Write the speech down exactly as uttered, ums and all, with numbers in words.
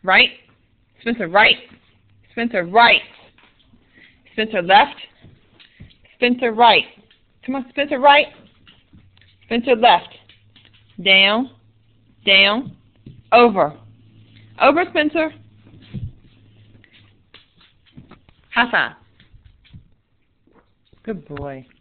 right. Spenser, right. Spenser, right. Spenser, left. Spenser, right. Come on, Spenser, right. Spenser, left. Down, down, over. Over, Spenser. High five. Good boy.